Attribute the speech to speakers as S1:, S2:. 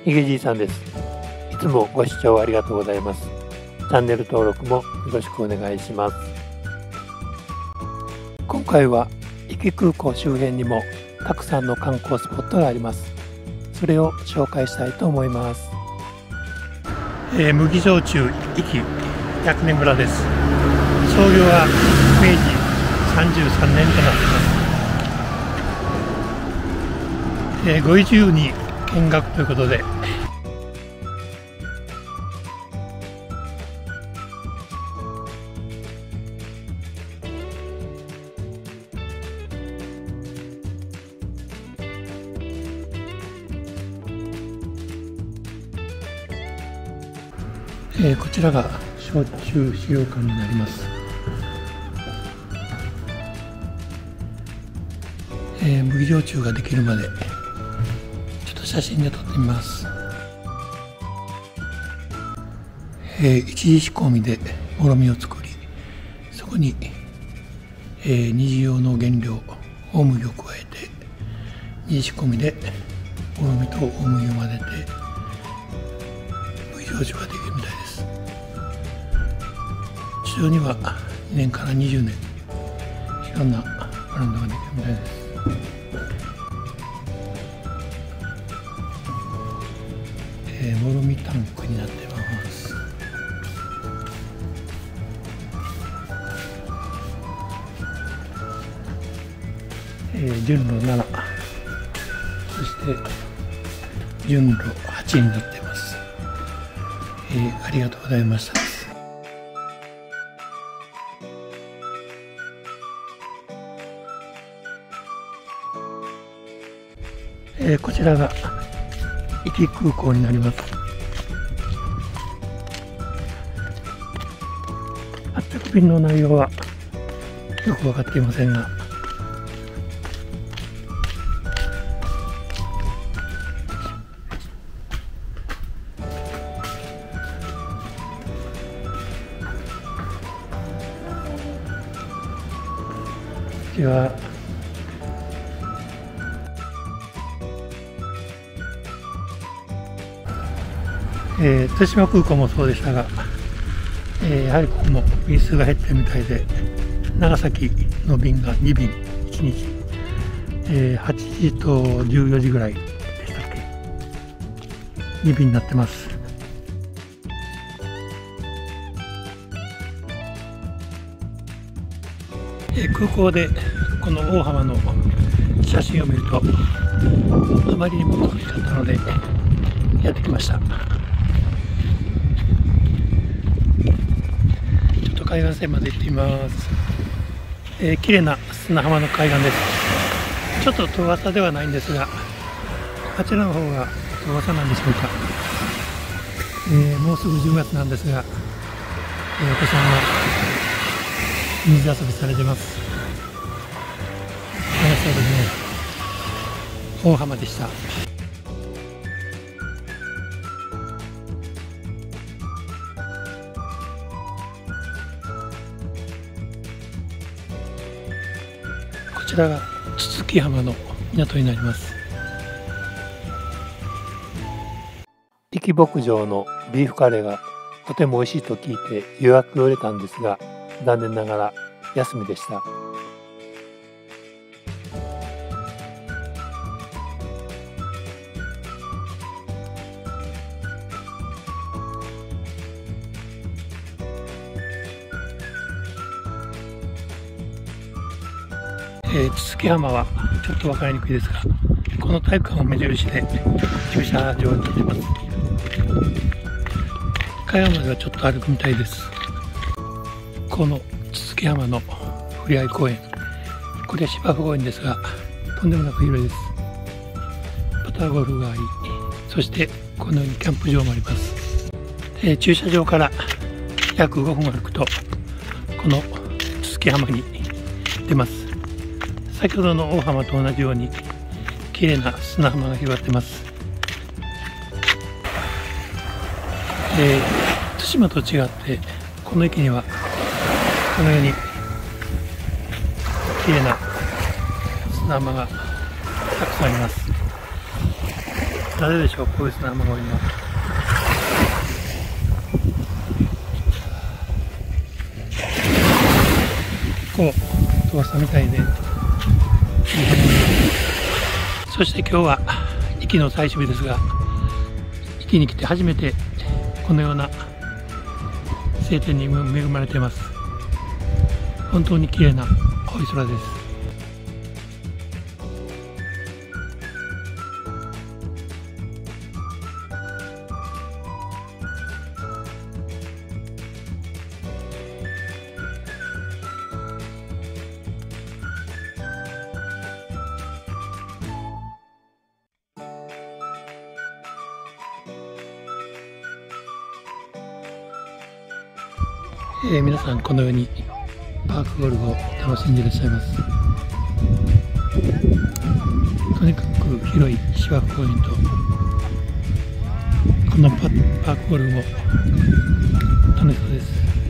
S1: ひげじいさんです。いつもご視聴ありがとうございます。チャンネル登録もよろしくお願いします。今回は壱岐空港周辺にもたくさんの観光スポットがあります。それを紹介したいと思います。麦焼酎壱岐100年蔵です。創業は明治33年となっています。ご移住に見学ということで、こちらが焼酎資料館になります。麦焼酎ができるまでちょっと写真で撮ってみます。一次仕込みでもろみを作り、そこに、二次用の原料大麦を加えて、二次仕込みでもろみと大麦を混ぜて麦焼酎ができるみたいです。市場には2年から20年いろんなブランドができるみたいです。もろみタンクになっています。順路7、そして順路8になっています。ありがとうございました。こちらが壱岐空港になります。発着便の内容はよく分かっていませんが、こちら対馬空港もそうでしたが、やはりここも便数が減ってるみたいで、長崎の便が2便1日、8時と14時ぐらいでしたっけ、2便になってます。空港でこの大浜の写真を見るとあまりにも美しかったのでやってきました。海岸線まで行ってみます。綺麗な砂浜の海岸です。ちょっと遠浅ではないんですが、あちらの方が遠浅なんでしょうか。もうすぐ10月なんですが、お子さんは水遊びされてます。楽しそうですね。大浜でした。こちらが筒木浜の港になります。壱岐牧場のビーフカレーがとても美味しいと聞いて予約を入れたんですが、残念ながら休みでした。筒木浜はちょっと分かりにくいですが、この体育館を目印で駐車場になっています。海岸まではちょっと歩くみたいです。この筒木浜のふれあい公園、これは芝生公園ですが、とんでもなく広いです。パターゴルフがあり、そしてこのようにキャンプ場もあります。駐車場から約5分歩くとこの筒木浜に出ます。先ほどの大浜と同じように綺麗な砂浜が広がっています。対馬と違ってこの駅にはこのように綺麗な砂浜がたくさんあります。 なぜでしょう、こういう砂浜が多いのは。こう飛ばしたみたいで、そして今日は壱岐の最終日ですが、壱岐に来て初めてこのような晴天に恵まれています。本当に綺麗な青い空です。皆さんこのようにパークゴルフを楽しんでいらっしゃいます。とにかく広い芝生公園とこのパークゴルフも楽しそうです。